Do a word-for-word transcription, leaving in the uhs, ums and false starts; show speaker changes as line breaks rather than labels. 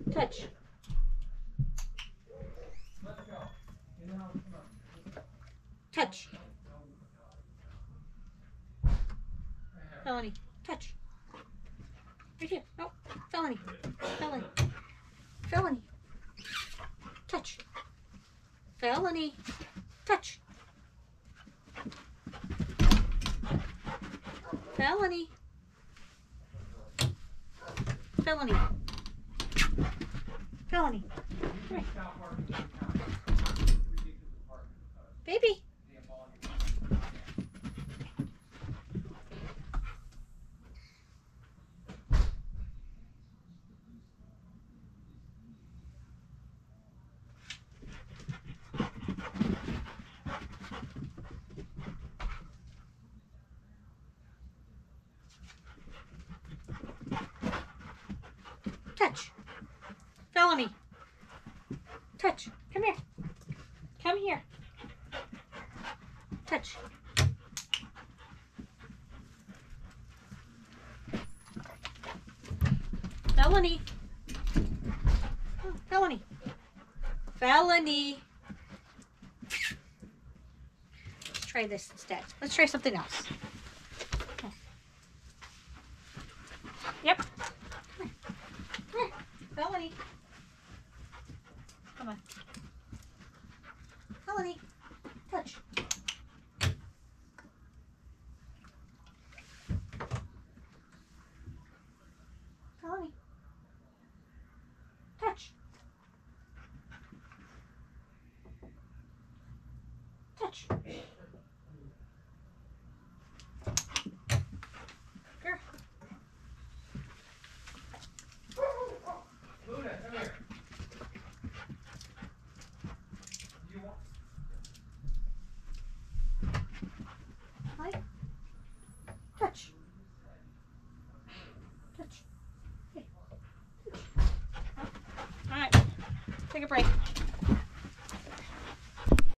Touch. Touch. Felony. Touch. Right here. No. Felony. Felony. Felony. Touch. Felony. Touch. Felony. Felony. Felony. Come here. Baby. Touch. Felony. Touch. Come here. Come here. Touch. Felony. Oh, felony. Felony. Let's try this instead. Let's try something else. Yep. Felony. Come on. Felony. Touch. Felony. Touch. Touch. Girl.
Luna, come here. You want...
Hi. Touch. Touch. Okay. All right. Take a break.